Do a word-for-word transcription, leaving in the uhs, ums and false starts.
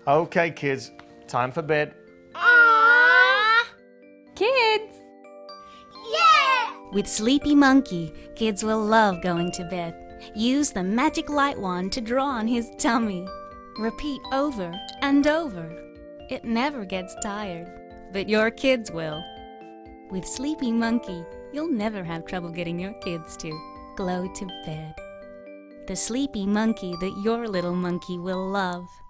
Okay, kids, time for bed. Aww! Kids! Yeah! With Sleepy Monkey, kids will love going to bed. Use the magic light wand to draw on his tummy. Repeat over and over. It never gets tired, but your kids will. With Sleepy Monkey, you'll never have trouble getting your kids to glow to bed. The Sleepy Monkey that your little monkey will love.